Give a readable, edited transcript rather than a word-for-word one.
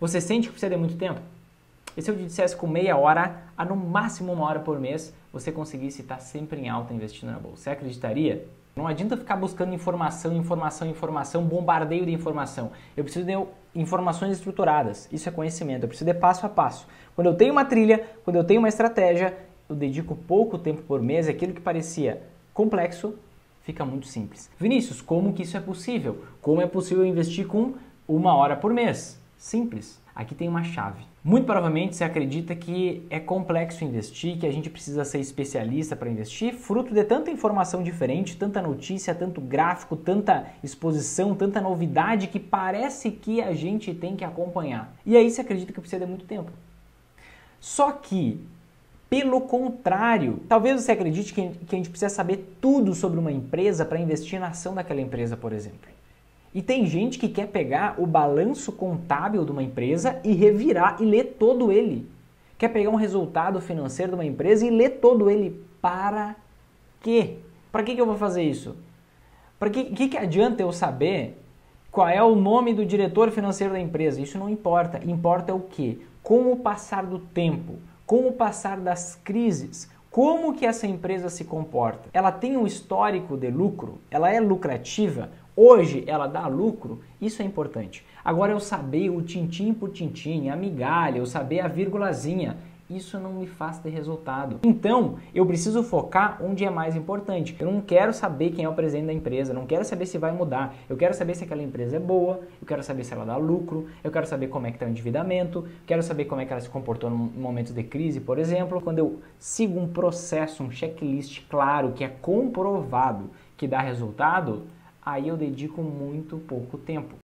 Você sente que precisa de muito tempo? E se eu te dissesse com meia hora a no máximo 1 hora por mês, você conseguisse estar sempre em alta investindo na bolsa? Você acreditaria? Não adianta ficar buscando informação, bombardeio de informação. Eu preciso de informações estruturadas. Isso é conhecimento. Eu preciso de passo a passo. Quando eu tenho uma trilha, quando eu tenho uma estratégia, eu dedico pouco tempo por mês, aquilo que parecia complexo fica muito simples. Vinícius, como que isso é possível? Como é possível investir com 1 hora por mês? Simples. Aqui tem uma chave. Muito provavelmente você acredita que é complexo investir, que a gente precisa ser especialista para investir, fruto de tanta informação diferente, tanta notícia, tanto gráfico, tanta exposição, tanta novidade que parece que a gente tem que acompanhar. E aí você acredita que precisa de muito tempo. Só que, pelo contrário, talvez você acredite que a gente precisa saber tudo sobre uma empresa para investir na ação daquela empresa, por exemplo. E tem gente que quer pegar o balanço contábil de uma empresa e revirar e ler todo ele. Quer pegar um resultado financeiro de uma empresa e ler todo ele. Para quê? Para que eu vou fazer isso? Para que adianta eu saber qual é o nome do diretor financeiro da empresa? Isso não importa. Importa o quê? Com o passar do tempo, com o passar das crises, como que essa empresa se comporta? Ela tem um histórico de lucro? Ela é lucrativa? Hoje ela dá lucro? Isso é importante. Agora eu saber o tintim por tintim, a migalha, eu saber a vírgulazinha, isso não me faz ter resultado. Então, eu preciso focar onde é mais importante. Eu não quero saber quem é o presidente da empresa, não quero saber se vai mudar. Eu quero saber se aquela empresa é boa, eu quero saber se ela dá lucro, eu quero saber como é que está o endividamento, quero saber como é que ela se comportou em momentos de crise, por exemplo. Quando eu sigo um processo, um checklist claro, que é comprovado, que dá resultado, aí eu dedico muito pouco tempo.